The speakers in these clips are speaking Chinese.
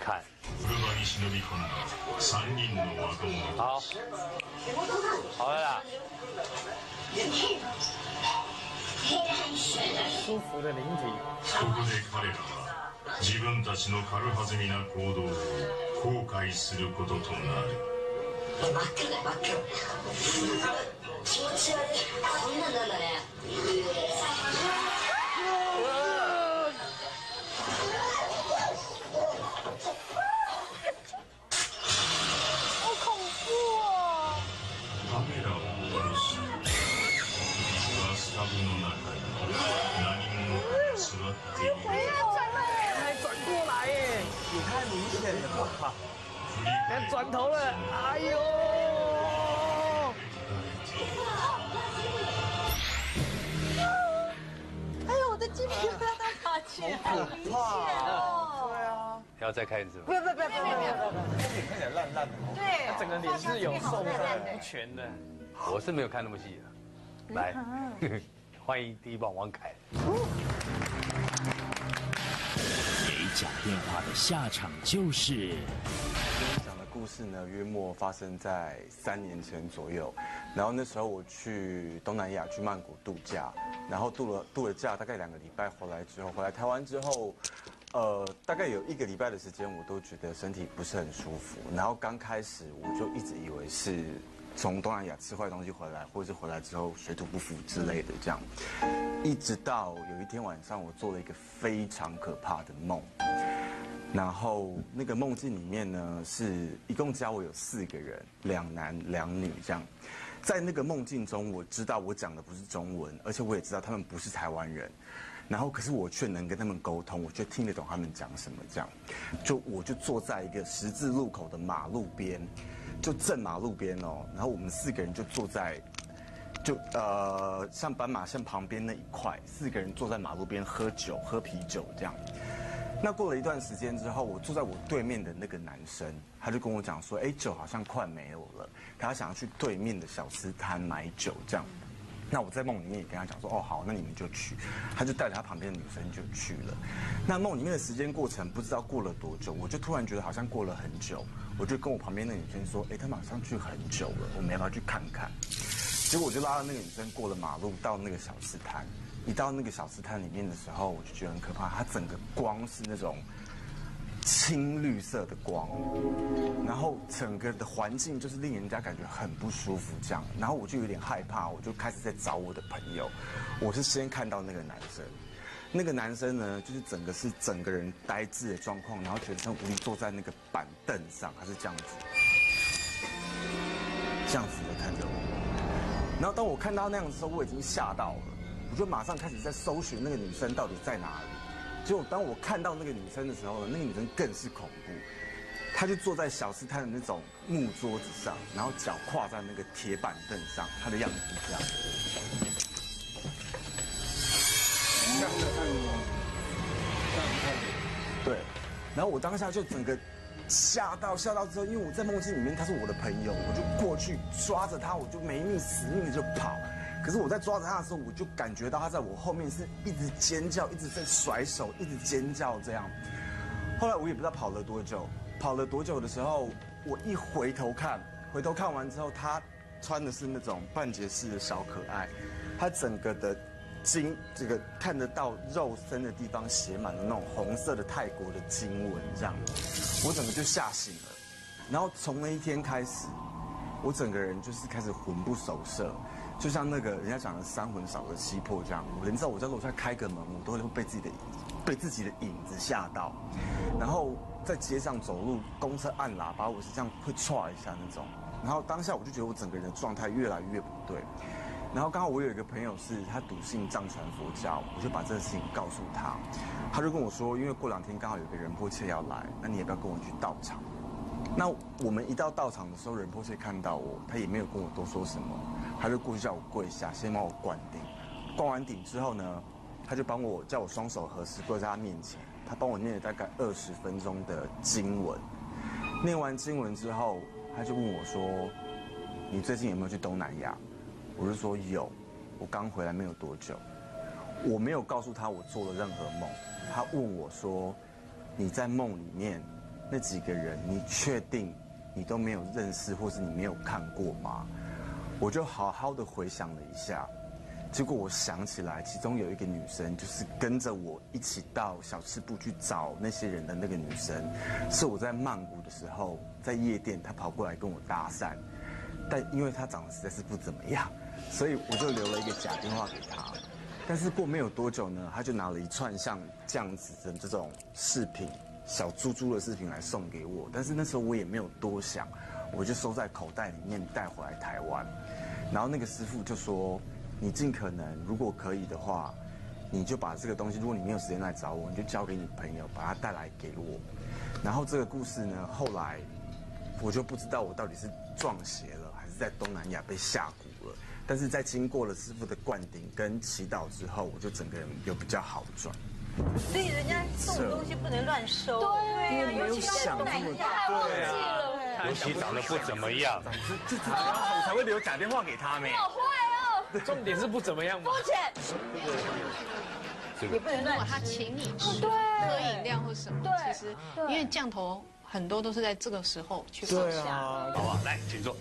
看。好，好了啦。 舒服的灵体。 ここで彼らは自分たちの軽はずみな行動を後悔することとなる。 真っ赤だよ真っ赤。気持ち悪い。こんなんなんだね。 好恐怖哦！ カメラを下ろし、バスタブの中に何者かが座っている。 还转过来耶，也太明显了吧！还转头了，哎呦！ 哎呦，我的鸡皮疙瘩都爬起来，好明显哦！ 对啊， 要再看一次吗？ 不要， 看起来烂烂的， 对， 他整个脸是有受伤不全的。 我是没有看那么细的。来，欢迎第一棒王凯。 没讲电话的下场就是。 讲的故事呢，约莫发生在3年前左右。然后那时候我去东南亚，去曼谷度假，然后度了假，大概2个礼拜回来台湾之后，大概有1个礼拜的时间，我都觉得身体不是很舒服。然后刚开始我就一直以为是从东南亚吃坏东西回来，或者是回来之后水土不服之类的这样。一直到有一天晚上，我做了一个非常可怕的梦。然后那个梦境里面呢，是一共加我有4个人，2男2女这样。在那个梦境中，我知道我讲的不是中文，而且我也知道他们不是台湾人。然后可是我却能跟他们沟通，我却听得懂他们讲什么这样。我就坐在一个十字路口的马路边，就正马路边哦。然后我们4个人就坐在。像斑马线旁边那一块，4个人坐在马路边喝酒、喝啤酒这样。那过了一段时间之后，我坐在我对面的那个男生，他就跟我讲说，酒好像快没有了，他想要去对面的小吃摊买酒这样。那我在梦里面也跟他讲说，好，那你们就去。他就带着他旁边的女生就去了。那梦里面的时间过程不知道过了多久，我就突然觉得好像过了很久，我就跟我旁边的女生说，他马上去很久了，我们要不要去看看？结果我就拉着那个女生过了马路，到那个小吃摊。一到那个小吃摊里面的时候，我就觉得很可怕。它整个光是那种青绿色的光，然后整个的环境就是令人家感觉很不舒服这样。然后我就有点害怕，我就开始在找我的朋友。我是先看到那个男生，那个男生呢，就是整个人呆滞的状况，然后全身无力坐在那个板凳上，他是这样子的看着我。然后当我看到那样的时候，我已经吓到了，我就马上开始在搜寻那个女生到底在哪里。结果当我看到那个女生的时候呢，那个女生更是恐怖，她就坐在小吃摊的那种木桌子上，然后脚跨在那个铁板凳上，她的样子是这样。这样子看你，这样看你。对，然后我当下就整个。吓到之后，因为我在梦境里面他是我的朋友，我就过去抓着他，我就没命死命的就跑。可是我在抓着他的时候，我就感觉到他在我后面是一直尖叫，一直在甩手，一直尖叫这样。后来我也不知道跑了多久的时候，我一回头看完之后，他穿的是那种半截式的小可爱，他整个的这个看得到肉身的地方写满了那种红色的泰国的经文这样。我整个就吓醒了，然后从那一天开始，我整个人就是开始魂不守舍，就像那个人家讲的3魂少了7魄这样。你知道我在楼下开个门，我都会被自己的影子吓到，然后在街上走路，公车按喇叭，我是这样会唰一下那种。然后当下我就觉得我整个人的状态越来越不对。然后刚好我有一个朋友是他笃信藏传佛教，我就把这个事情告诉他，他就跟我说，因为过2天刚好有个仁波切要来，那你也不要跟我去道场。那我们一到道场的时候，仁波切看到我，他也没有跟我多说什么，他就过去叫我跪下，先帮我灌顶。灌完顶之后呢，他就叫我双手合十跪在他面前，他帮我念了大概20分钟的经文。念完经文之后，他就问我说：“你最近有没有去东南亚？”我就说有，我刚回来没有多久。我没有告诉他我做了任何梦。他问我说：“你在梦里面那几个人，你确定你都没有认识，或是你没有看过吗？我就好好的回想了一下，结果我想起来，其中有一个女生，就是跟着我一起到小吃部去找那些人的那个女生，是我在曼谷的时候，在夜店，她跑过来跟我搭讪，但因为她长得实在是不怎么样，所以我就留了一个假电话给她。但是过没有多久呢，她就拿了一串像这样子的这种饰品，小猪猪的饰品来送给我。但是那时候我也没有多想，我就收在口袋里面带回来台湾。然后那个师傅就说，你尽可能，如果可以的话，你就把这个东西，如果你没有时间来找我，你就交给你朋友，把它带来给我。然后这个故事呢，后来我就不知道我到底是撞邪了，还是在东南亚被下蛊了。但是在经过了师傅的灌顶跟祈祷之后，我就整个人有比较好转。 所以人家送的东西不能乱收。 对呀，尤其是东南亚， 对啊， 尤其长得不怎么样， 这我才会留假电话给他们。 好坏哦。 重点是不怎么样嘛。 肤浅。也不能乱如果他请你吃对喝饮料或什么， 对其实因为降头很多都是在这个时候去放下。 好不好？来，请坐。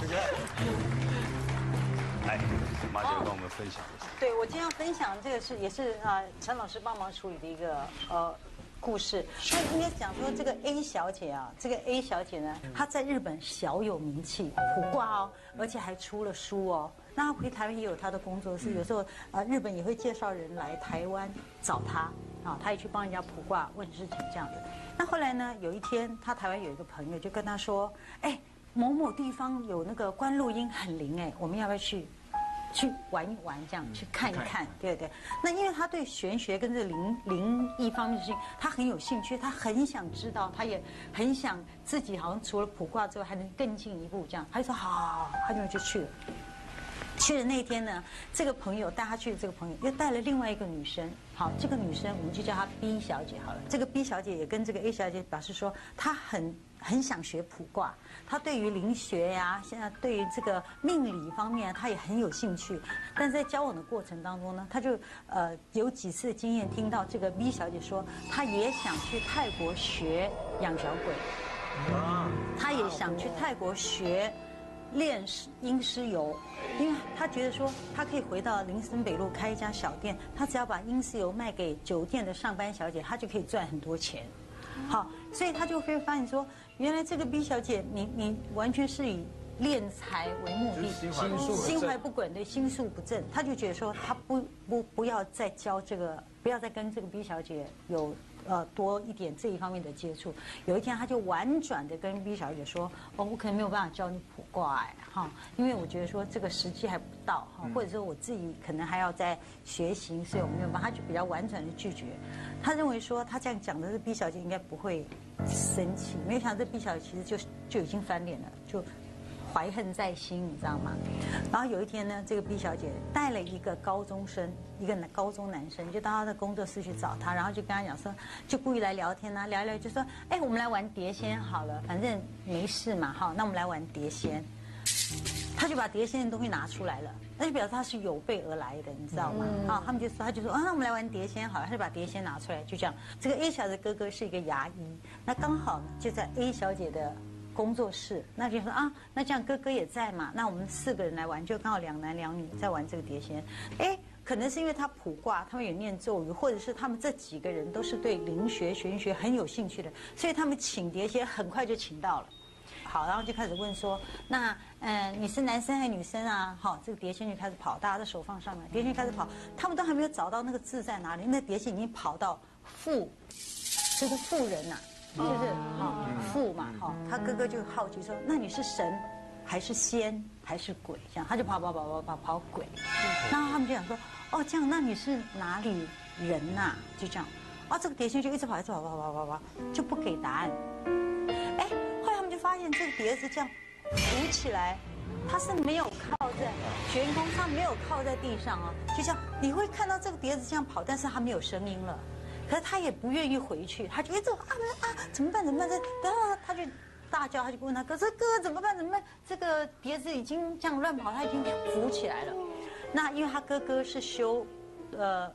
来，马姐跟我们分享一下。 对，我今天要分享这个也是陈老师帮忙处理的一个故事。那应该讲说这个 A 小姐啊，这个 A 小姐呢，她在日本小有名气，卜卦哦，而且还出了书哦。那她回台湾也有她的工作室，有时候日本也会介绍人来台湾找她啊，她也去帮人家卜卦问事情这样子。那后来呢，有一天她台湾有一个朋友就跟她说，哎，某某地方有那个观落阴很灵哎，我们要不要去玩一玩，这样去看一看，对不对？那因为他对玄学跟这灵异方面的事情，他很有兴趣，他很想知道，他也很想自己好像除了卜卦之外，还能更进一步这样。他就说好，他就去了。去的那天呢，这个朋友带他去的这个朋友又带了另外一个女生，好，这个女生我们就叫她 B 小姐好了。这个 B 小姐也跟这个 A 小姐表示说，她很想学卜卦，她对于灵学呀，现在对于这个命理方面，她也很有兴趣。但在交往的过程当中呢，她就有几次的经验，听到这个 B 小姐说，她也想去泰国学养小鬼，她也想去泰国学练阴尸油，因为他觉得说他可以回到林森北路开一家小店，他只要把阴尸油卖给酒店的上班小姐，他就可以赚很多钱。好，所以他就会发现说，原来这个 B 小姐，你完全是以敛财为目的，心怀不轨，对，心术不正，他就觉得说他不要再教这个，不要再跟这个 B 小姐有多一点这一方面的接触。有一天，他就婉转的跟 B 小姐说：“哦，我可能没有办法教你卜卦哈，因为我觉得说这个时机还不到哈，或者说我自己可能还要在学习，所以我没有办法。”他就比较婉转的拒绝。他认为说他这样讲的，这 B 小姐应该不会生气，没有想到这 B 小姐其实就已经翻脸了，就怀恨在心，你知道吗？然后有一天呢，这个 B 小姐带了一个高中生，一个高中男生，就到她的工作室去找他，然后就跟他讲说，就故意来聊天啊，聊一聊就说，哎，我们来玩碟仙好了，反正没事嘛，好，那我们来玩碟仙。他就把碟仙的东西拿出来了，那就表示他是有备而来的，你知道吗？啊，他就说啊，那我们来玩碟仙好了，他就把碟仙拿出来，就这样。这个 A 小姐的哥哥是一个牙医，那刚好就在 A 小姐的工作室，那就说啊，那这样哥哥也在嘛，那我们4个人来玩，就刚好2男2女在玩这个碟仙。哎，可能是因为他卜卦，他们有念咒语，或者是他们这几个人都是对灵学、玄学很有兴趣的，所以他们请碟仙很快就请到了。好，然后就开始问说，那你是男生还是女生啊？好，这个碟仙就开始跑，大家的手放上面，碟仙开始跑，他们都还没有找到那个字在哪里，那碟仙已经跑到就是妇人呐、就是妇嘛，好，他哥哥就好奇说，那你是神还是仙还是鬼？这样他就跑鬼，然后他们就想说，哦，这样，那你是哪里人呐？就这样，啊，这个碟仙就一直跑，就不给答案。哎，后来他们就发现这个碟子这样浮起来，它是没有靠在悬空上，没有靠在地上哦，就这样你会看到这个碟子这样跑，但是它没有声音了。可是他也不愿意回去，他就一直怎么办？他就大叫，他就问他哥怎么办？这个碟子已经这样乱跑，他已经浮起来了。那因为他哥哥是修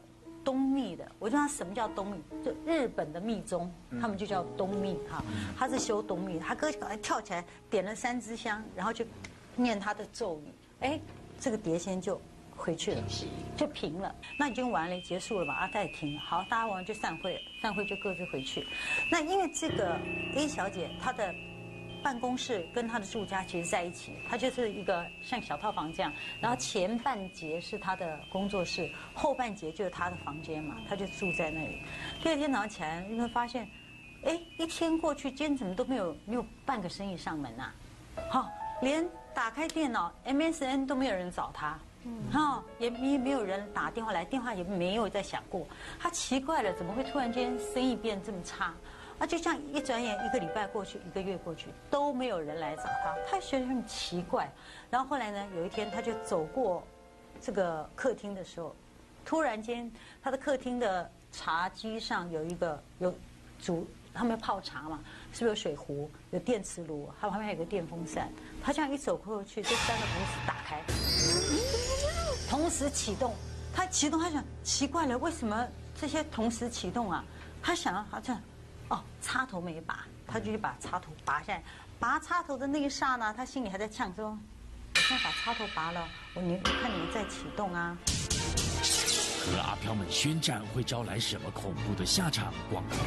东密的，我就问他什么叫东密，就日本的密宗，他们就叫东密哈。他是修东密，他哥就赶快跳起来点了3支香，然后就念他的咒语，哎，这个碟仙就回去了，就平了。那已经完了，结束了吧？他也停了。好，大家完就散会了，散会就各自回去。那因为这个 A 小姐她的办公室跟她的住家其实在一起，她就是一个像小套房这样，然后前半截是她的工作室，后半截就是她的房间嘛，她就住在那里。第二天早上起来，你会发现，哎，一天过去，今天怎么都没有半个生意上门啊？好，连打开电脑 MSN 都没有人找她。也没有人打电话来，电话也没有再响过。他奇怪了，怎么会突然间生意变这么差？啊，就这样一转眼1个礼拜过去，1个月过去，都没有人来找他，他觉得很奇怪。然后后来呢，有一天他就走过这个客厅的时候，突然间他的客厅的茶几上有他们泡茶嘛，是不是有水壶、有电磁炉，它旁边还有个电风扇。他这样一走过去，这3个同时打开，同时启动。他启动，他想奇怪了，为什么这些同时启动啊？他想好像，插头没拔，他就去把插头拔下来。拔插头的那一刹那，他心里还在呛说：“我现在把插头拔了，我看你们再启动啊。” 和阿飘们宣战会招来什么恐怖的下场？广告。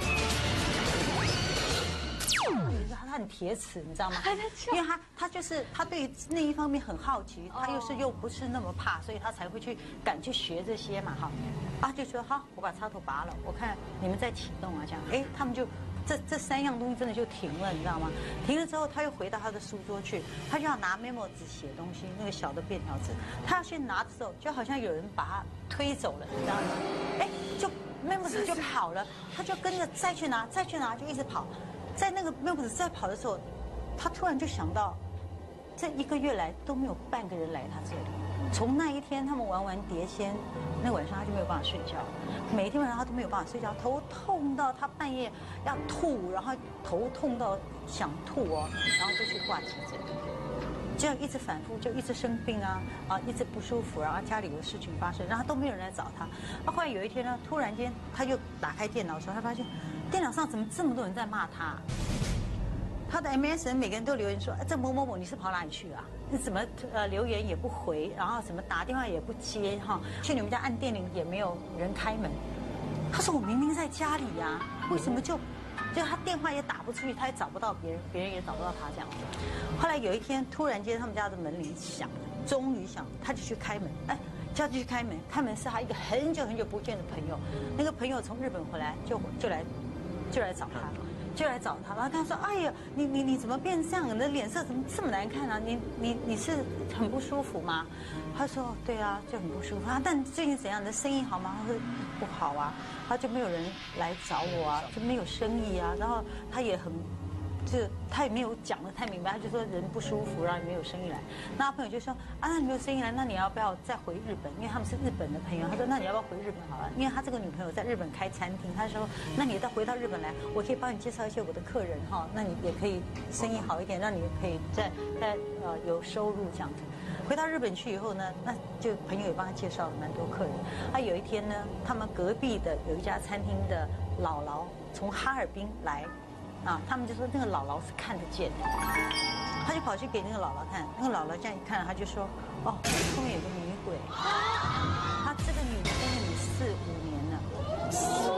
他很铁齿，你知道吗？因为他就是他对那一方面很好奇，他又不是那么怕，所以他才会敢去学这些嘛哈。啊，就说好，我把插头拔了，我看你们再启动啊，这样，哎，他们就这3样东西真的就停了，你知道吗？停了之后，他又回到他的书桌去，他就要拿 memo 纸写东西，那个小的便条纸，他要去拿的时候，就好像有人把他推走了，你知道吗？哎，就 memo 纸就跑了，他就跟着再去拿，就一直跑。在那个 memo 纸在跑的时候，他突然就想到，这1个月来都没有半个人来他这里。从那一天他们玩完碟仙，那晚上他就没有办法睡觉，每天晚上他都没有办法睡觉，头痛到他半夜要吐，然后头痛到想吐哦，然后就去挂急诊，这样一直反复，就一直生病啊，一直不舒服，然后家里有事情发生，然后都没有人来找他。后来有一天呢，突然间他又打开电脑的时候，他发现电脑上怎么这么多人在骂他？他的 MSN 每个人都留言说：“这某某某你是跑哪里去啊？你怎么留言也不回，然后怎么打电话也不接哈？去你们家按电铃也没有人开门。”他说：“我明明在家里呀，为什么就他电话也打不出去，他也找不到别人，别人也找不到他这样。”后来有一天突然间他们家的门铃响了，终于响了，他就去开门，哎，叫他去开门，开门是他一个很久很久不见的朋友，那个朋友从日本回来就来找他。然后他说：“哎呀，你怎么变这样？你的脸色怎么这么难看啊？你是很不舒服吗？”他说：“对啊，就很不舒服啊。但最近怎样？你的生意好吗？”他说：“不好啊，他就没有人来找我啊，就没有生意啊。然后他也他也没有讲得太明白，他就说人不舒服，然后也没有生意来。那朋友就说：啊，那你没有生意来，那你要不要再回日本？因为他们是日本的朋友。他说：那你要不要回日本好了？因为他这个女朋友在日本开餐厅。他说：那你回到日本来，我可以帮你介绍一些我的客人哈，那你也可以生意好一点，让你可以再有收入这样子。回到日本去以后呢，那就朋友也帮他介绍了蛮多客人。有一天呢，他们隔壁的有一家餐厅的姥姥从哈尔滨来。他们就说那个姥姥是看得见的，他就跑去给那个姥姥看，那个姥姥这样一看，他就说：哦，后面有个女鬼，他这个女的跟着你4、5年了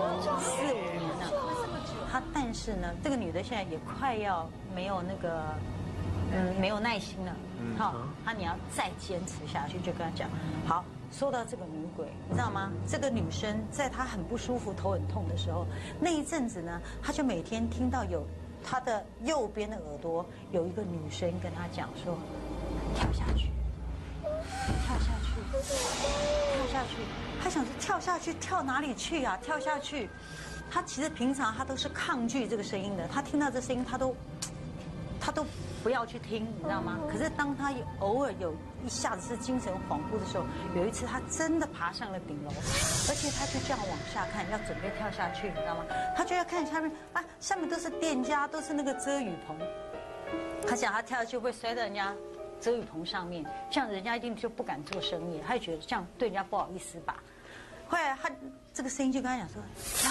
，4、5年了，但是呢，这个女的现在也快要没有没有耐心了，你要再坚持下去，就跟他讲，好。说到这个女鬼，你知道吗？这个女生在她很不舒服、头很痛的时候，那一阵子呢，她就每天听到有她的右边的耳朵有一个女生跟她讲说：“跳下去，跳下去，跳下去。”她想说跳下去，跳哪里去啊？跳下去。她其实平常她都是抗拒这个声音的，她听到这声音，她都不要去听，你知道吗？可是当他偶尔有一下子是精神恍惚的时候，有一次他真的爬上了顶楼，而且他就这样往下看，要准备跳下去，你知道吗？他就要看下面啊，下面都是店家，都是那个遮雨棚。他想他跳下去会摔到人家遮雨棚上面，这样人家一定就不敢做生意，他就觉得这样对人家不好意思吧。 后来他这个声音就跟他讲说，跳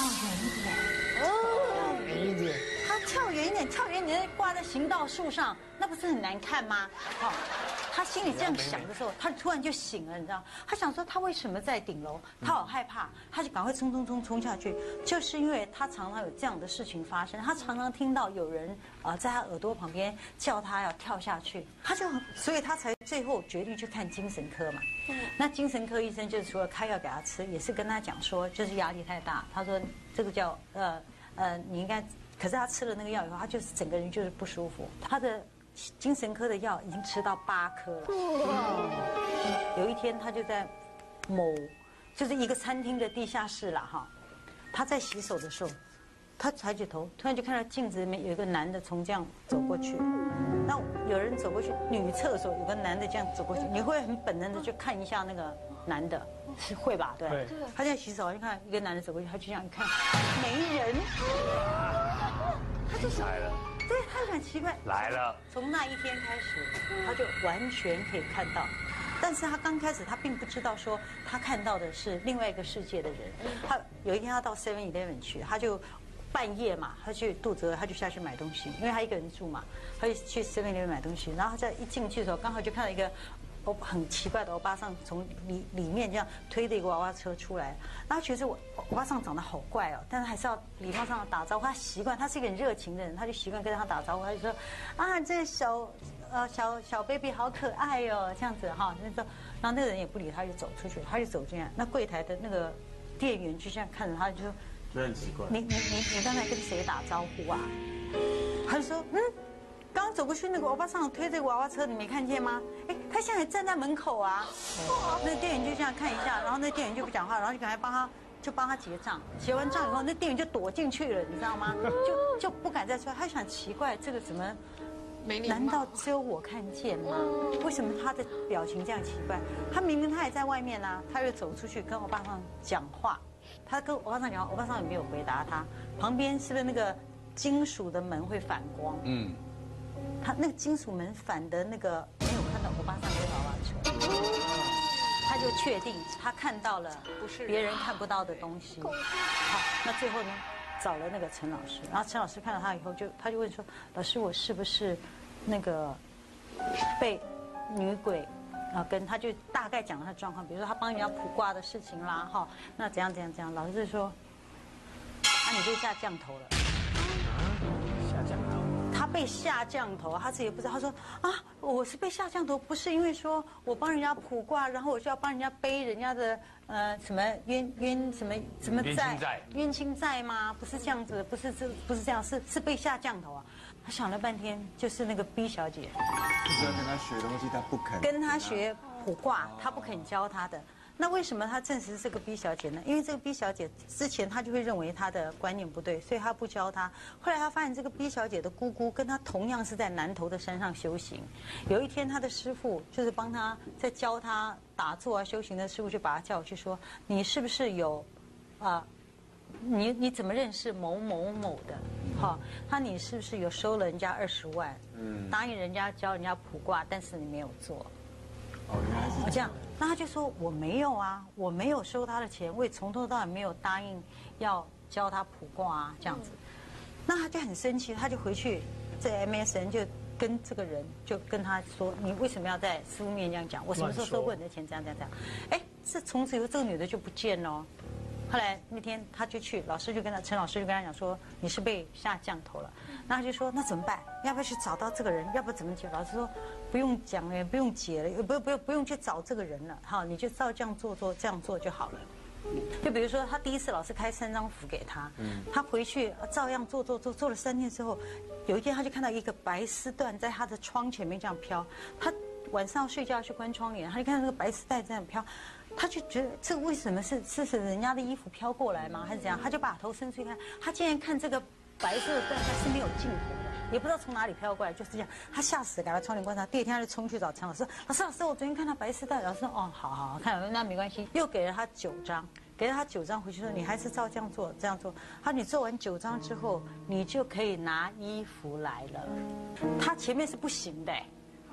远一点，他跳远一点，跳远一点挂在行道树上，那不是很难看吗？好，他心里这样想的时候，他突然就醒了，你知道？他想说他为什么在顶楼？他好害怕，他就赶快冲下去，就是因为他常常有这样的事情发生，他常常听到有人在他耳朵旁边叫他要跳下去，所以他才最后决定去看精神科嘛。那精神科医生就是除了开药给他吃，也是跟他讲说，就是压力太大，他说这个叫你应该，可是他吃了那个药以后，他就是整个人就是不舒服，他的精神科的药已经吃到8颗了。有一天他就在就是一个餐厅的地下室啦哈，他在洗手的时候，他抬起头，突然就看到镜子里面有一个男的从这样走过去。那有人走过去，女厕所有个男的这样走过去，你会很本能的去看一下那个男的，是会吧？对。他在洗手，就看一个男的走过去，他就这样一看，没人，他就来了。对，他就很奇怪， 来了。 从那一天开始，他就完全可以看到。但是他刚开始他并不知道说他看到的是另外一个世界的人。他有一天他到 7-Eleven 去，他就半夜嘛，他去肚子饿，他就下去买东西，因为他一个人住嘛，他就去 7-Eleven 买东西。然后他在一进去的时候，刚好就看到一个很奇怪的欧巴桑从里面这样推着一个娃娃车出来，然后觉得欧巴桑长得好怪哦，但是还是要礼貌上打招呼。他习惯，他是一个很热情的人，他就习惯跟他打招呼。他就说啊，这小 baby 好可爱哦，这样子哈。那时候，然后那个人也不理他，就走出去，他就走这样。那柜台的那个店员就这样看着他，就说觉得很奇怪。 你刚才跟谁打招呼啊？他就说刚走过去那个欧巴桑推这个娃娃车，你没看见吗？哎，他现在还站在门口啊。那店员就这样看一下，然后那店员就不讲话，然后就赶快帮他结账。结完账以后，那店员就躲进去了，你知道吗？就不敢再出来。他想奇怪，这个怎么？难道只有我看见吗？为什么他的表情这样奇怪？他明明他也在外面啊，他又走出去跟欧巴桑讲话。他跟欧巴桑讲话，欧巴桑也没有回答他。旁边是不是那个金属的门会反光？他那个金属门反的那个没有看到欧巴桑跟娃娃车，他就确定他看到了别人看不到的东西。好，那最后呢，找了那个陈老师，然后陈老师看到他以后他就问说：“老师，我是不是那个被女鬼？”跟他就大概讲了他的状况，比如说他帮人家卜卦的事情啦，哈，那怎样。老师就说：“你被下降头了。” 下降头。 他被下降头，他自己也不知道。他说我是被下降头，不是因为说我帮人家卜卦，然后我就要帮人家背人家的什么冤什么债冤亲债吗？不是这样子，不是这样，是被下降头啊。他想了半天，就是那个 B 小姐， 就是要跟他学东西，他不肯跟他学卜卦，他不肯教他的。那为什么他证实这个 B 小姐呢？因为这个 B 小姐之前他就会认为她的观念不对，所以他不教她。后来他发现这个 B 小姐的姑姑跟她同样是在南投的山上修行。有一天他的师父就是帮他在教他打坐啊修行的师父就把他叫我去说：“你是不是有你怎么认识某某某的？哈，你是不是有收了人家20万？答应人家教人家卜卦，但是你没有做。” 原来是这样，那他就说我没有啊，我没有收他的钱，我也从头到尾没有答应要教他卜卦啊，这样子。那他就很生气，他就回去在 MSN 就跟这个人就跟他说：“你为什么要在书面这样讲？我什么时候收过你的钱？这样。”哎，这从此以后这个女的就不见了。后来那天他就去，陈老师就跟他讲说：“你是被下降头了。”那他就说：“那怎么办？要不要去找到这个人？要不怎么解？”老师说：“不用讲了，不用解了，不用去找这个人了，哈，你就照这样做就好了。”就比如说他第一次老师开3张符给他，他回去照样做了3天之后，有一天他就看到一个白丝缎在他的窗前面这样飘，他晚上睡觉去关窗帘，他就看到那个白丝带这样飘。他就觉得这个为什么是人家的衣服飘过来吗？还是怎样？他就把头伸出去看，他竟然看这个白色的缎带是没有尽头的，也不知道从哪里飘过来，就是这样。他吓死了，赶快窗帘观察。第二天他就冲去找陈老师，老师，我昨天看到白丝带。老师说：“哦，好，看那没关系。”又给了他9张，回去说：“你还是照这样做。”他说：“你做完9张之后，你就可以拿衣服来了。”他前面是不行的。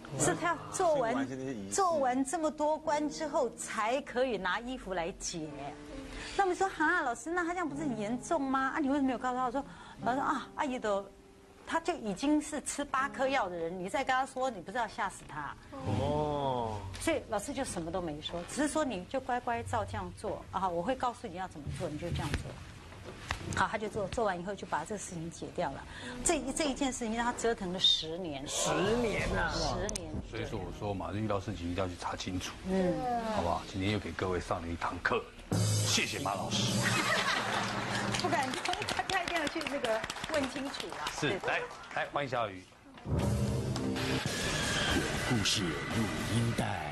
是他做完这么多关之后，才可以拿衣服来解。那我们说哈，老师，那他这样不是很严重吗？啊，你为什么没有告诉他？我说，老师啊，阿姨的，他就已经是吃8颗药的人，你再跟他说，你不是要吓死他？哦，所以老师就什么都没说，只是说你就乖乖照这样做啊，我会告诉你要怎么做，你就这样做。好，他就做完以后就把这个事情解掉了。这一件事情让他折腾了10年。 10年啊 ！10年。 所以说我说嘛，遇到事情一定要去查清楚，好不好？今天又给各位上了一堂课，谢谢马老师。 不敢说，他一定要去那个问清楚啦。 是，来欢迎小雨。 故事录音带。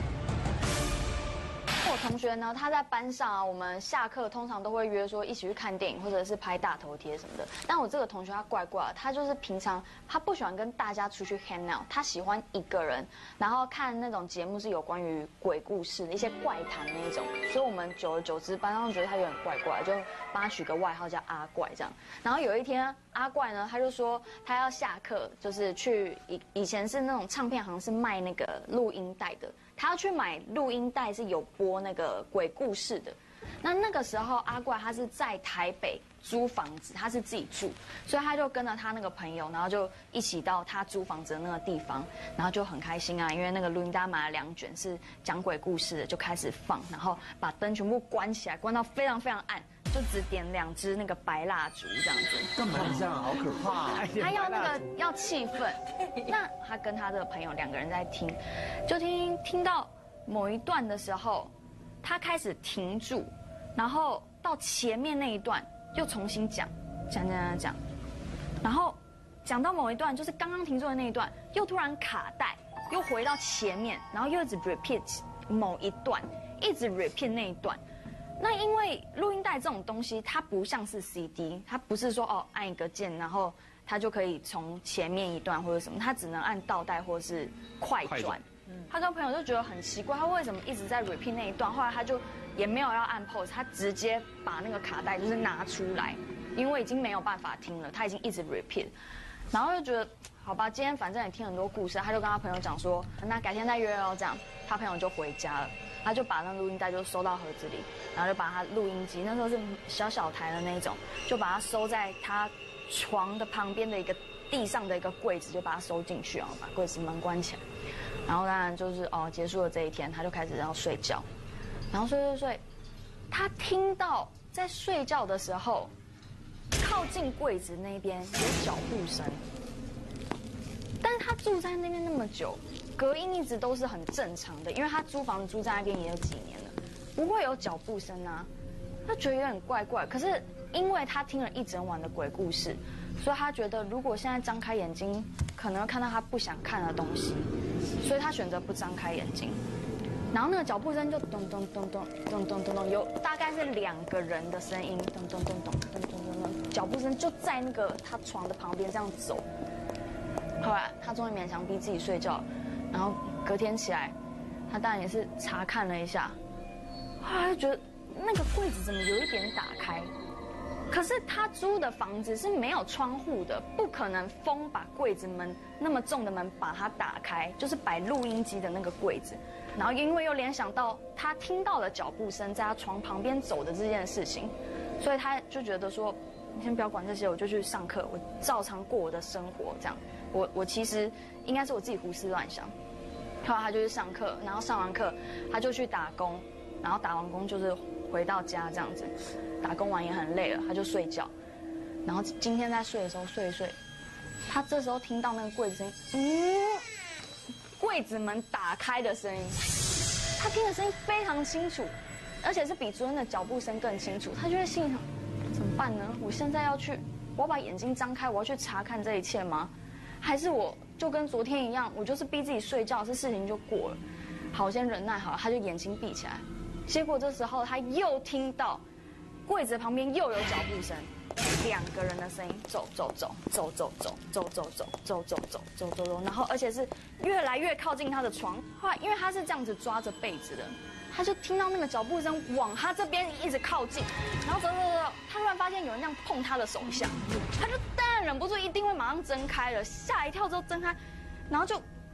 我同学呢，他在班上啊，我们下课通常都会约说一起去看电影，或者是拍大头贴什么的。但我这个同学他怪怪的，他就是平常他不喜欢跟大家出去 hang out， 他喜欢一个人，然后看那种节目是有关于鬼故事的一些怪谈那种。所以我们久而久之，班上觉得他有点怪怪，就帮他取个外号叫阿怪这样。然后有一天阿怪呢，他就说他要下课，就是去以前是那种唱片行是卖那个录音带的。他要去买录音带，是有播那个鬼故事的。那个时候，阿怪他是在台北租房子，他是自己住，所以他就跟着他那个朋友，然后就一起到他租房子的那个地方，然后就很开心啊，因为那个录音带买了2卷是讲鬼故事的，就开始放，然后把灯全部关起来，关到非常非常暗，就只点2支那个白蜡烛这样子。 干嘛这样？好可怕！ 他要那个要气氛，那他跟他的朋友2个人在听，就听到某一段的时候，他开始停住，然后到前面那一段又重新讲，然后讲到某一段，就是刚刚停住的那一段，又突然卡带，又回到前面，然后又一直 repeat 某一段，一直 repeat 那一段。那因为录音带这种东西，它不像是 CD， 它不是说哦按一个键，然后它就可以从前面一段或者什么，它只能按倒带或是快转。他跟朋友就觉得很奇怪，他为什么一直在 repeat 那一段？后来他就也没有要按 pause， 他直接把那个卡带就是拿出来，因为已经没有办法听了，他已经一直 repeat， 然后就觉得好吧，今天反正也听很多故事，他就跟他朋友讲说，那改天再约哦，这样，他朋友就回家了，他就把那录音带就收到盒子里，然后就把他录音机，那时候是小台的那种，就把它收在他床的旁边的一个地上的一个柜子，就把它收进去啊，把柜子门关起来。然后当然就是结束了这一天，他就开始要睡觉，然后睡，他听到在睡觉的时候，靠近柜子那边有脚步声，但是他住在那边那么久，隔音一直都是很正常的，因为他租房子住在那边也有几年了，不会有脚步声啊，他觉得有点怪怪，可是因为他听了一整晚的鬼故事，所以他觉得如果现在张开眼睛，可能会看到他不想看的东西，所以他选择不张开眼睛。然后那个脚步声就咚咚咚咚咚咚咚咚，有大概是2个人的声音，咚咚咚咚咚咚咚咚，脚步声就在那个他床的旁边这样走。后来他终于勉强逼自己睡觉，然后隔天起来，他当然也是查看了一下，后来就觉得那个柜子怎么有一点打开。可是他租的房子是没有窗户的，不可能风把柜子门那么重的门把它打开，就是摆录音机的那个柜子。然后因为又联想到他听到了脚步声在他床旁边走的这件事情，所以他就觉得说，你先不要管这些，我就去上课，我照常过我的生活。这样，我其实应该是我自己胡思乱想。后来他就去上课，然后上完课他就去打工，然后打完工就是回到家这样子。打工完也很累了，他就睡觉。然后今天在睡的时候睡一睡，他这时候听到那个柜子声音，柜子门打开的声音，他听的声音非常清楚，而且是比昨天的脚步声更清楚。他就会心里想，怎么办呢？我现在我要把眼睛张开，我要去查看这一切吗？还是我就跟昨天一样，我就是逼自己睡觉，这事情就过了。好，我先忍耐好了，他就眼睛闭起来。结果这时候他又听到柜子旁边又有脚步声，2个人的声音，走，然后而且是越来越靠近他的床。后来因为他是这样子抓着被子的，他就听到那个脚步声往他这边一直靠近，然后走，他突然发现有人这样碰他的手一下，他就当然忍不住一定会马上睁开了，吓一跳之后睁开，然后就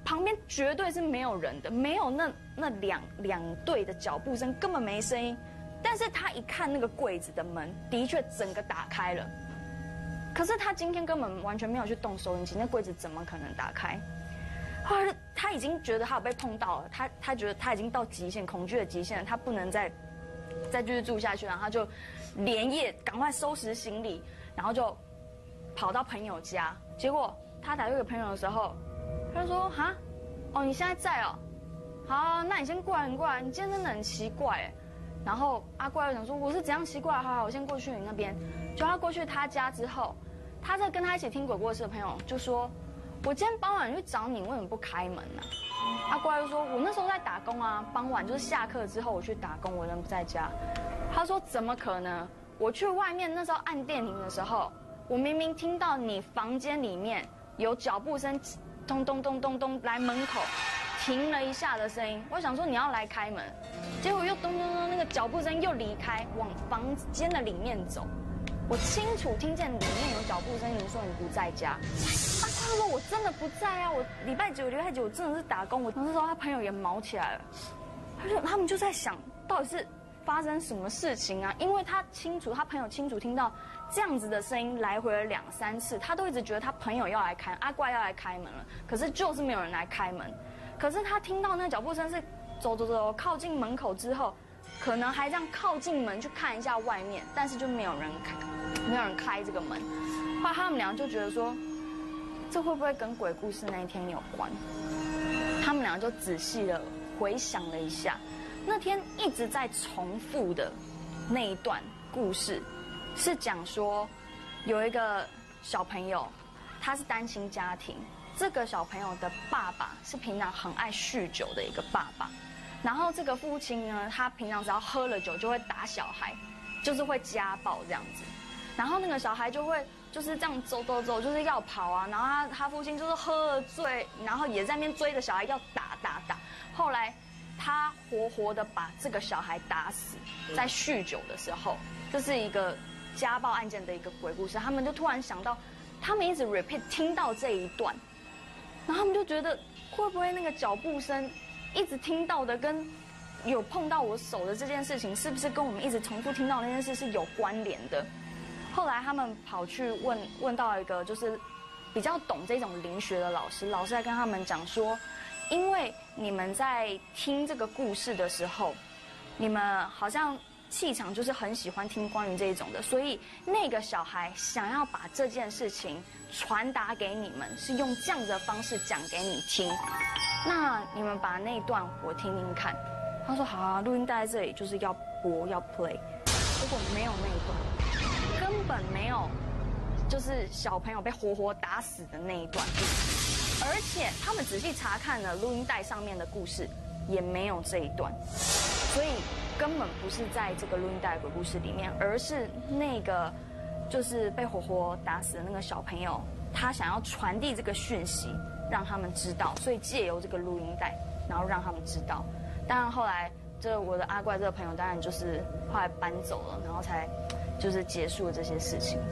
旁边绝对是没有人的，没有那两对的脚步声，根本没声音。但是他一看那个柜子的门，的确整个打开了。可是他今天根本完全没有去动收音机，那柜子怎么可能打开？后来他已经觉得他有被碰到了，他觉得他已经到极限，恐惧的极限了，他不能再继续住下去，然后他就连夜赶快收拾行李，然后就跑到朋友家。结果他打电话给朋友的时候，他就说：“哈，哦，你现在在哦，好，那你先过来，你过来，你今天真的很奇怪哎。”然后阿怪就想说：“我是怎样奇怪？好，我先过去你那边。”就他过去他家之后，他在跟他一起听鬼故事的朋友就说：“我今天傍晚去找你，为什么不开门呢？”阿怪就说：“我那时候在打工啊，傍晚就是下课之后我去打工，我人不在家。”他说：“怎么可能？我去外面那时候按电铃的时候，我明明听到你房间里面有脚步声，咚咚咚咚咚来门口。”停了一下的声音，我想说你要来开门，结果又咚咚咚，那个脚步声又离开，往房间的里面走。我清楚听见里面有脚步声，你说你不在家。他说我真的不在啊，我礼拜九我真的是打工。我那时候他朋友也毛起来了，他们就在想到底是发生什么事情啊？因为他朋友清楚听到这样子的声音来回了2、3次，他都一直觉得他朋友要来开，阿怪要来开门了，可是就是没有人来开门。可是他听到那脚步声是走靠近门口之后，可能还这样靠近门去看一下外面，但是就没有人开这个门。后来他们俩就觉得说，这会不会跟鬼故事那一天有关？他们俩就仔细的回想了一下，那天一直在重复的那一段故事，是讲说有一个小朋友，他是单亲家庭。这个小朋友的爸爸是平常很爱酗酒的一个爸爸，然后这个父亲呢，他平常只要喝了酒就会打小孩，就是会家暴这样子，然后那个小孩就会就是这样走，就是要跑啊，然后他父亲就是喝了醉，然后也在那边追着小孩要打，后来他活活的把这个小孩打死，在酗酒的时候，这是一个家暴案件的一个鬼故事，他们就突然想到，他们一直 repeat 听到这一段。然后他们就觉得，会不会那个脚步声一直听到的跟有碰到我手的这件事情，是不是跟我们一直重复听到的那件事是有关联的？后来他们跑去问到一个就是比较懂这种灵学的老师，老师在跟他们讲说，因为你们在听这个故事的时候，你们好像气场就是很喜欢听关于这一种的，所以那个小孩想要把这件事情传达给你们，是用这样子的方式讲给你听。那你们把那一段我听听看。他说好啊，录音带在这里就是要播要 play， 结果没有那一段，根本没有，就是小朋友被活活打死的那一段故事，而且他们仔细查看了录音带上面的故事，也没有这一段，所以根本不是在这个录音带的鬼故事里面，而是那个就是被活活打死的那个小朋友，他想要传递这个讯息，让他们知道，所以借由这个录音带，然后让他们知道。当然后来，我的阿怪这个朋友，当然就是后来搬走了，然后才就是结束了这些事情。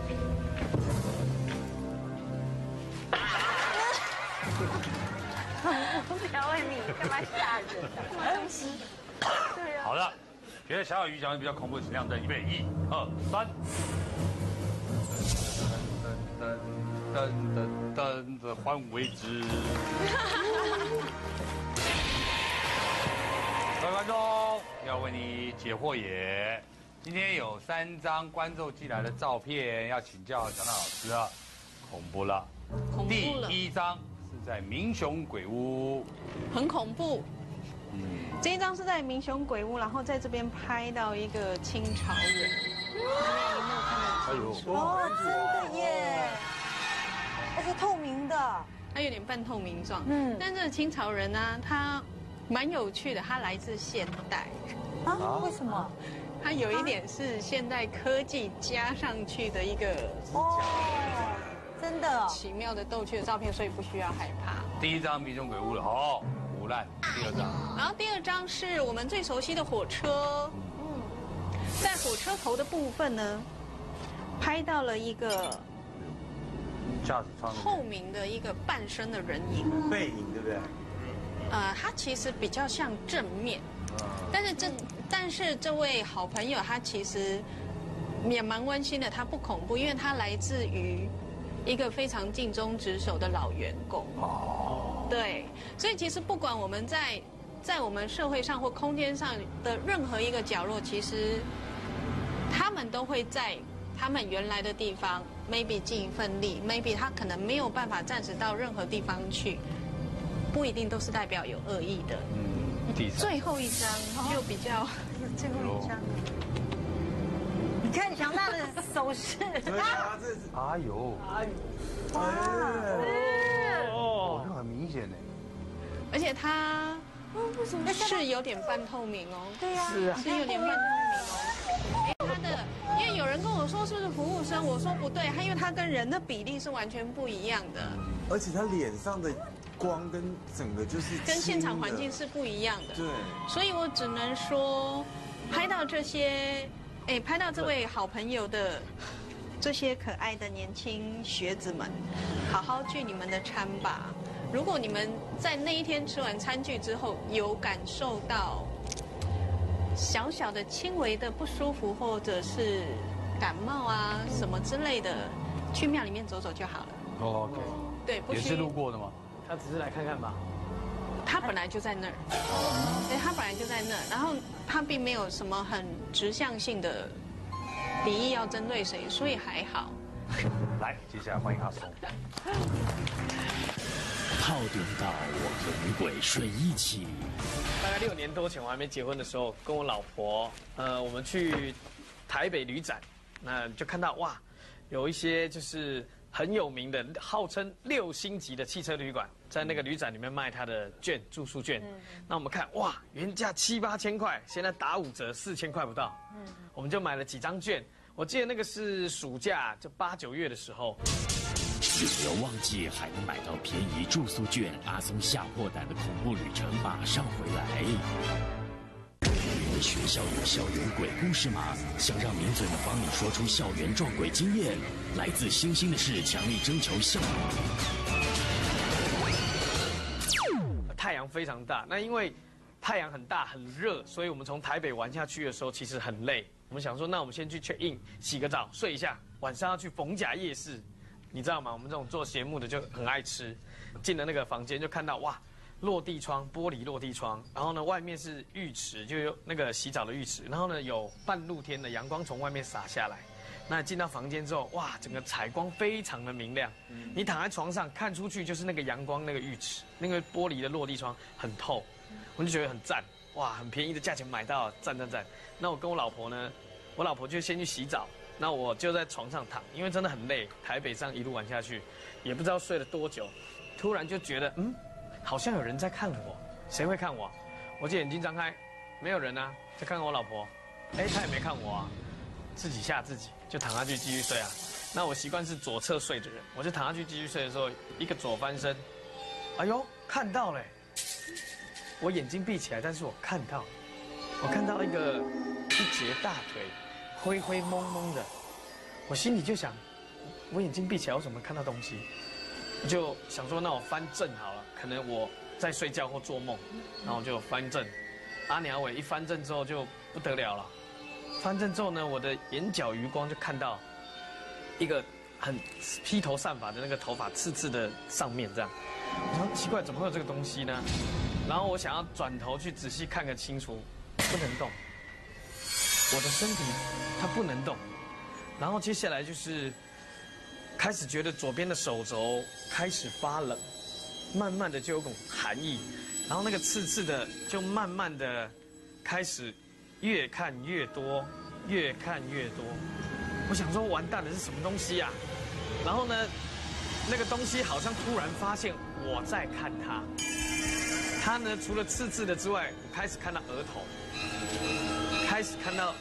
我不要问你干嘛吓人？什么东西？对啊。 好了，觉得小小鱼讲的比较恐怖，请亮灯，预备，1、2、3。噔，换位置。各位观众，要为你解惑也。今天有3张观众寄来的照片，要请教小娜老师啊，恐怖了。第1张是在民雄鬼屋， 很恐怖。这一张是在民雄鬼屋，然后在这边拍到一个清朝人，有没有看得很清楚？ 哦，真的耶，而且透明的， 它有点半透明状。但这个清朝人呢，他蛮有趣的，他来自现代。 啊？为什么？ 它有一点是现代科技加上去的一个哦，真的奇妙的逗趣的照片，所以不需要害怕。 第1张民雄鬼屋了，好，胡乱。第2张， 然后第2张是我们最熟悉的火车。在火车头的部分呢，拍到了一个架子上透明的一个半身的人影， 背影对不对？ 它其实比较像正面，但是这位好朋友他其实也蛮温馨的，他不恐怖，因为他来自于一个非常尽忠职守的老员工。哦，对，所以其实不管我们在我们社会上或空间上的任何一个角落，其实他们都会在他们原来的地方 maybe 尽一份力 ，maybe 他可能没有办法暂时到任何地方去，不一定都是代表有恶意的。最后一张就比较， 最后一张，你看强大的手势， 对啊，这是哎呦，哦，这很明显呢。 而且它是有点半透明哦。 对呀， 是有点半透明哦。因为有人跟我说是不是服务生，我说不对，因为它跟人的比例是完全不一样的。 而且他脸上的光跟整个就是跟现场环境是不一样的。 对， 所以我只能说，拍到这些，拍到这位好朋友的这些可爱的年轻学子们，好好聚你们的餐吧。如果你们在那一天吃完餐具之后，有感受到小小的、轻微的不舒服，或者是感冒啊什么之类的，去庙里面走走就好了。 OK， 对，不也是路过的吗？ 他只是来看看吧。 他本来就在那儿，对，他本来就在那儿，然后他并没有什么很直向性的敌意要针对谁，所以还好。 来，接下来欢迎阿松。 套用到我和女鬼睡一起。 大概6年多前，我还没结婚的时候，跟我老婆，我们去台北旅展，那就看到哇，有一些就是很有名的，号称6星级的汽车旅馆，在那个旅展里面卖他的券，住宿券。那我们看哇，原价7、8千块，现在打5折，4000块不到。我们就买了几张券。我记得那个是暑假，就8、9月的时候。 有没有忘记还能买到便宜住宿券？阿松吓破胆的恐怖旅程马上回来。你的学校有校园鬼故事吗？想让名嘴们帮你说出校园撞鬼经验？来自星星的事强力征求校。 太阳非常大，那因为太阳很大很热，所以我们从台北玩下去的时候其实很累。我们想说，那我们先去 check in， 洗个澡，睡一下，晚上要去逢甲夜市。你知道吗？我们这种做节目的就很爱吃。进了那个房间就看到哇，落地窗，玻璃落地窗，然后呢外面是浴池，就有那个洗澡的浴池，然后呢有半露天的阳光从外面洒下来。那进到房间之后，哇，整个采光非常的明亮。你躺在床上看出去就是那个阳光，那个浴池，那个玻璃的落地窗很透，我就觉得很赞。哇，很便宜的价钱买到，赞赞赞。那我跟我老婆呢，我老婆就先去洗澡。那我就在床上躺，因为真的很累，台北上一路玩下去，也不知道睡了多久，突然就觉得好像有人在看我，谁会看我？我就眼睛张开，没有人啊，在看我老婆，她也没看我啊，自己吓自己，就躺下去继续睡啊。那我习惯是左侧睡的人，我就躺下去继续睡的时候，一个左翻身，哎呦，看到嘞，我眼睛闭起来，但是我看到一截大腿。灰灰蒙蒙的，我心里就想，我眼睛闭起来，我怎么看到东西？我就想说，那我翻正好了，可能我在睡觉或做梦，然后我就翻正。阿鸟尾一翻正之后就不得了了，翻正之后呢，我的眼角余光就看到一个很披头散发的那个头发刺刺的上面这样，我说奇怪，怎么会有这个东西呢？然后我想要转头去仔细看个清楚，不能动。我的身体它不能动，然后接下来就是开始觉得左边的手肘开始发冷，慢慢的就有股寒意，然后那个刺刺的就慢慢的开始越看越多，越看越多。我想说完蛋了，是什么东西啊？然后呢，那个东西好像突然发现我在看它，它呢除了刺刺的之外，我开始看到额头。开始看到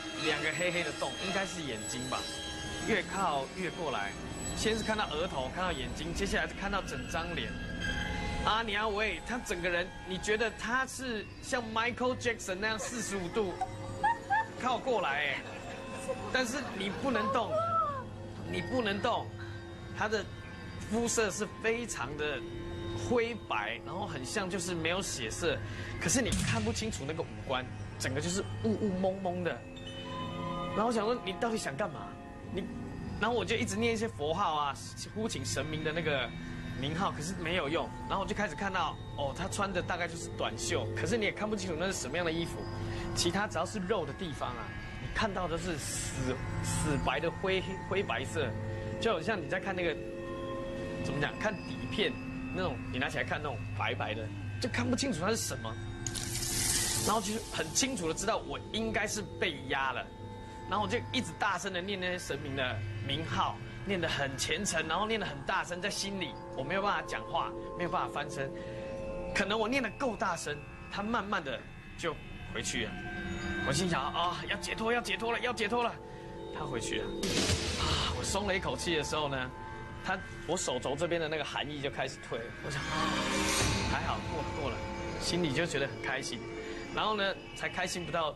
2个黑黑的洞，应该是眼睛吧。越靠越过来，先是看到额头，看到眼睛，接下来是看到整张脸。阿尼阿伟，他整个人，你觉得他是像 Michael Jackson 那样45度靠过来但是你不能动，你不能动，他的肤色是非常的灰白，然后很像就是没有血色，可是你看不清楚那个五官，整个就是雾雾蒙蒙的。然后我想说你到底想干嘛？然后我就一直念一些佛号啊，呼请神明的那个名号，可是没有用。然后我就开始看到，哦，他穿的大概就是短袖，可是你也看不清楚那是什么样的衣服。其他只要是肉的地方啊，你看到的是死白的灰白色，就好像你在看那个怎么讲，看底片那种，你拿起来看那种白白的，就看不清楚它是什么。然后就是很清楚的知道我应该是被压了。然后我就一直大声的念那些神明的名号，念得很虔诚，然后念得很大声，在心里我没有办法讲话，没有办法翻身。可能我念得够大声，他慢慢的就回去了。我心想啊，要解脱了，要解脱了。他回去了，啊，我松了一口气的时候呢，我手肘这边的那个寒意就开始退了。我想啊，还好过了，心里就觉得很开心。然后呢，才开心不到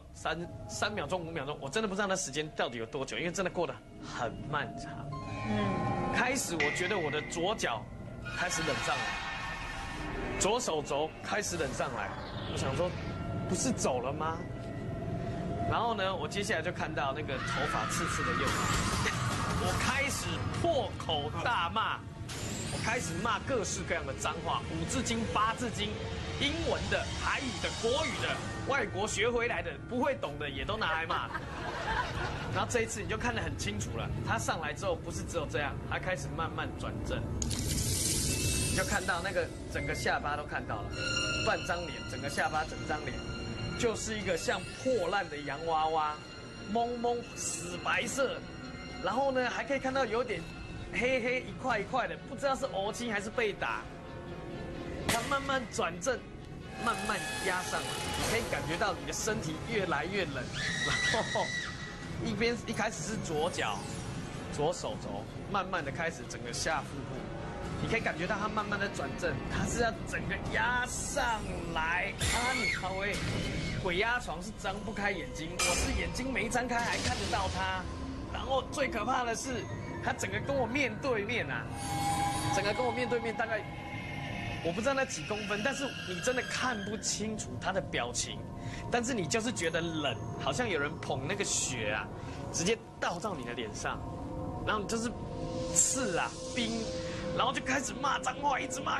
3秒钟5秒钟，我真的不知道那时间到底有多久，因为真的过得很漫长。开始我觉得我的左脚开始冷上来，左手肘开始冷上来，我想说，不是走了吗？然后呢，我接下来就看到那个头发刺刺的右手，我开始破口大骂，我开始骂各式各样的脏话，5字经、8字经。英文的、台语的、国语的，外国学回来的，不会懂的也都拿来骂。然后这一次你就看得很清楚了，他上来之后不是只有这样，他开始慢慢转正，你就看到那个整个下巴都看到了，半张脸，整个下巴整张脸，就是一个像破烂的洋娃娃，蒙死白色，然后呢还可以看到有点黑一块一块的，不知道是怄青还是被打。他慢慢转正，慢慢压上来，你可以感觉到你的身体越来越冷，然后一开始是左脚、左手肘，慢慢的开始整个下腹部，你可以感觉到他慢慢的转正，他是要整个压上来。你靠喂，鬼压床是张不开眼睛，我是眼睛没张开还看得到他。然后最可怕的是，他整个跟我面对面啊，整个跟我面对面大概。我不知道那几公分，但是你真的看不清楚他的表情，但是你就是觉得冷，好像有人捧那个雪啊，直接倒到你的脸上，然后你就是刺啊冰，然后就开始骂脏话，一直骂。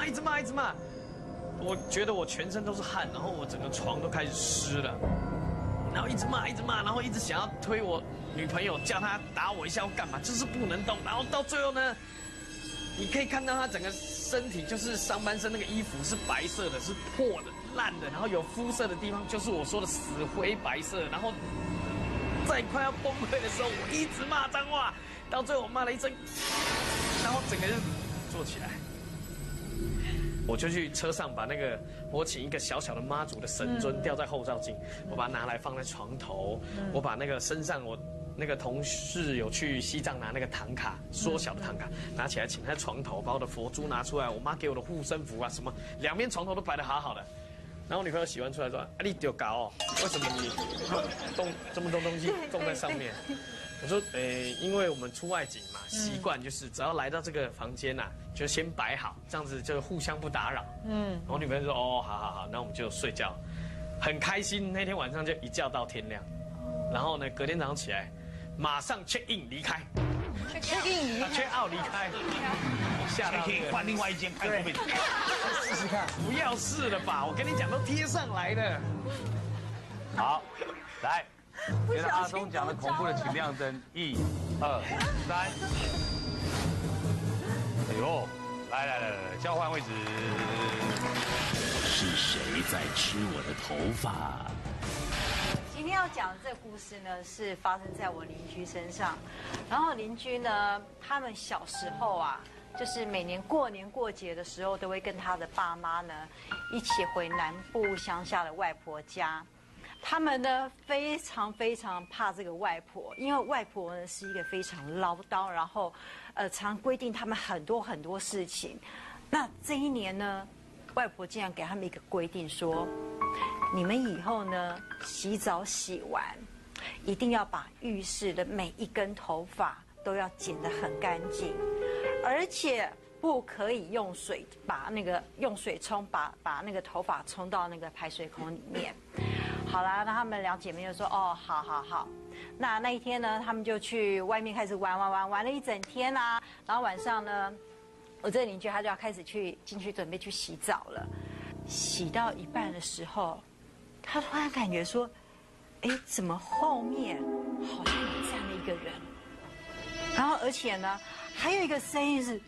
我觉得我全身都是汗，然后我整个床都开始湿了，然后一直骂，然后一直想要推我女朋友，叫她打我一下或干嘛，就是不能动，然后到最后呢。你可以看到他整个身体就是上半身那个衣服是白色的，是破的、烂的，然后有肤色的地方就是我说的死灰白色。然后在快要崩溃的时候，我一直骂脏话，到最后我骂了一声，然后整个人坐起来，我就去车上把那个我请一个小小的妈祖的神尊吊在后照镜，我把它拿来放在床头，我把那个身上我。那个同事有去西藏拿那个唐卡，缩小的唐卡，拿起来请在床头，把我的佛珠拿出来，我妈给我的护身符啊什么，两边床头都摆得好好的。然后我女朋友洗完出来说：“啊，你丢搞哦，为什么你动这么多东西种在上面？”我说：“因为我们出外景嘛，习惯就是只要来到这个房间呐，就先摆好，这样子就互相不打扰。”我女朋友说：“哦，好，那我们就睡觉，很开心。那天晚上就一觉到天亮，然后呢，隔天早上起来。”马上 check in 离开 ，check out 离开，吓到换另外一间看会不会试试看， 不要试了吧，我跟你讲都贴上来的。 好，来，跟着阿东讲的恐怖的请亮灯，1、2、3。哎呦，来，交换位置。 是谁在吃我的头发？ 今天要讲的这个故事呢，是发生在我邻居身上。然后邻居呢，他们小时候啊，就是每年过年过节的时候，都会跟他的爸妈呢一起回南部乡下的外婆家。他们呢非常怕这个外婆，因为外婆呢是一个非常唠叨，然后常规定他们很多事情。那这一年呢，外婆竟然给他们一个规定说。你们以后呢，洗澡洗完，一定要把浴室的每一根头发都要剪得很干净，而且不可以用水冲，把那个头发冲到那个排水孔里面。好啦，那他们两姐妹就说哦，好。那一天呢，他们就去外面开始玩了一整天啊。然后晚上呢，我这个邻居他就要开始进去准备去洗澡了。洗到一半的时候，他突然感觉说，哎，怎么后面好像有站了一个人？然后而且呢，还有一个声音是，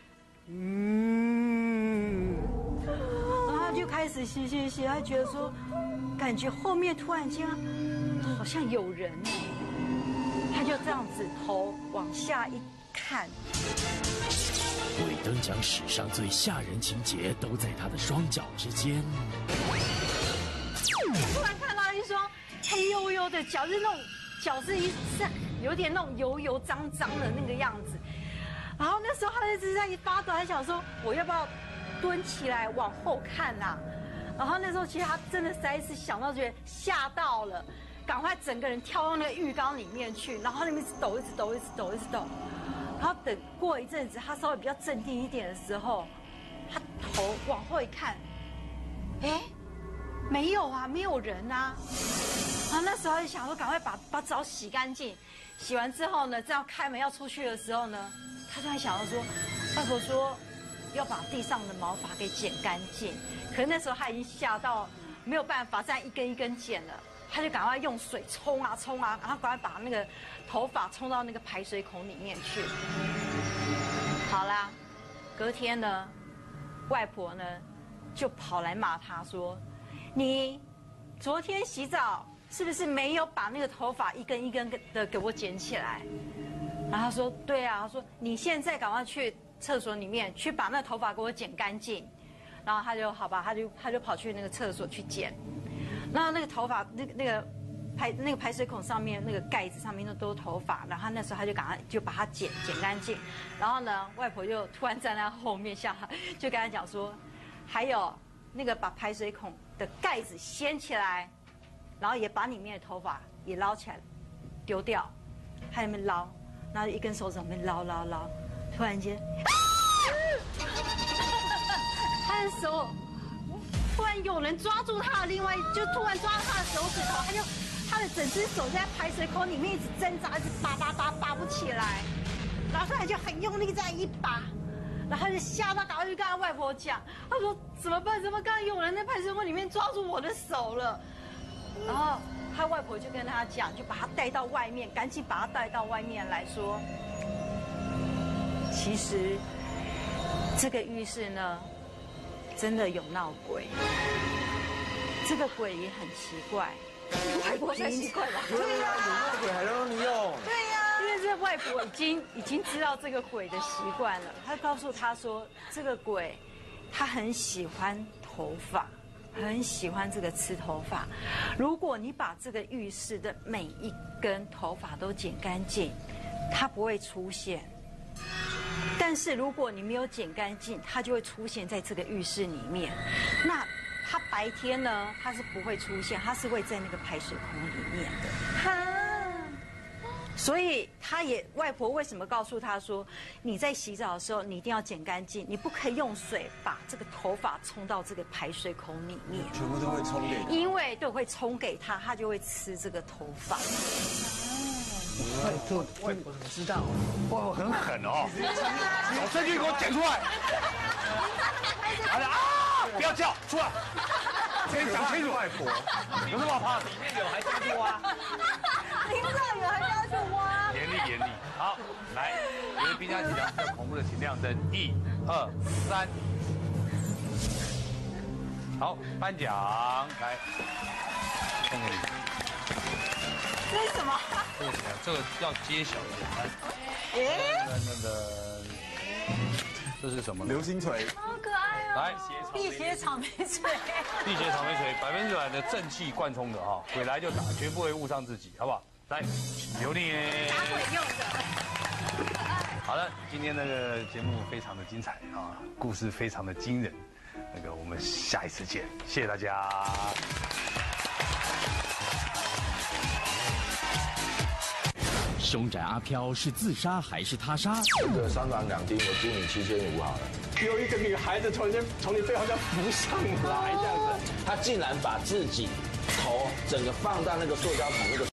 然后他就开始洗，他觉得说，感觉后面突然间好像有人哎，他就这样子头往下一看。 鬼灯奖史上最吓人情节都在他的双脚之间。 突然看到一双黑黝黝的脚，是那种脚是有点那种油脏脏的那个样子。然后那时候他一直在发抖，他想说我要不要蹲起来往后看啊？然后那时候其实他真的实在是想到觉得吓到了，赶快整个人跳到那个浴缸里面去，然后那边一直抖。然后等过一阵子，他稍微比较镇定一点的时候，他头往后一看，哎，没有啊，没有人啊。然后那时候他就想说，赶快把澡洗干净。洗完之后呢，这样开门要出去的时候呢，他突然想到说，外婆说要把地上的毛发给剪干净。可是那时候他已经吓到没有办法这样一根一根剪了。他就赶快用水冲啊，然后赶快把那个头发冲到那个排水孔里面去。好啦，隔天呢，外婆呢就跑来骂他说：“你昨天洗澡是不是没有把那个头发一根一根的给我剪起来？”然后他说：“对啊。”他说：“你现在赶快去厕所里面去把那头发给我剪干净。”然后他就好吧，他就跑去那个厕所去剪。然后那个头发，那个排水孔上面那个盖子上面都是头发，然后那时候他就赶快就把它剪干净。然后呢，外婆就突然站在后面就跟他讲说，还有那个把排水孔的盖子掀起来，然后也把里面的头发也捞起来丢掉。他在那边捞，然后一根手指在那边捞，突然间，他的手。突然有人抓住他，就突然抓住他的手指头，他的整只手在排水孔里面一直挣扎，一直拔不起来，然后他就很用力这样一拔，然后他就吓到，赶快去跟他外婆讲，他说怎么办？刚刚有人在排水孔里面抓住我的手了，然后他外婆就跟他讲，就把他带到外面，赶紧把他带到外面来说，其实这个浴室呢。真的有闹鬼，这个鬼也很奇怪，外婆才奇怪吧？ 对呀，有闹鬼还让你用？ 对呀，因为这外婆已经知道这个鬼的习惯了，她告诉他说，这个鬼他很喜欢头发，很喜欢这个吃头发。如果你把这个浴室的每一根头发都剪干净，它不会出现。但是如果你没有剪干净，它就会出现在这个浴室里面。那它白天呢，它是不会出现，它是会在那个排水孔里面的。所以外婆为什么告诉他说，你在洗澡的时候你一定要剪干净，你不可以用水把这个头发冲到这个排水孔里面， 全部都会冲给他， 因为都会冲给他，他就会吃这个头发。 外婆怎么知道？ 哇，很狠哦！有证据给我剪出来！不要叫，出来！先讲清楚，外婆有什么好怕的？ 里面有还下去挖， 听到有还要去挖。 严厉。好，来，因为冰箱起量比较恐怖的，请亮灯，1、2、3。好，颁奖，来，送给你。 这是什么？ 这个要揭晓一点。这是什么？ 流星锤。 好可爱哦！ 来， 辟邪草莓锤。 辟邪草莓锤，100%的正气贯冲的哈，鬼来就打，绝不会误伤自己，好不好？来，由你。 打鬼用的。 好了，今天那个节目非常的精彩啊，故事非常的惊人。我们下一次见，谢谢大家。 凶宅阿飘是自杀还是他杀？ 这个3房2厅，我租你7500好了。 有一个女孩子突然间从你背后这样浮上来，这样子， 他竟然把自己头整个放到那个塑胶桶那个。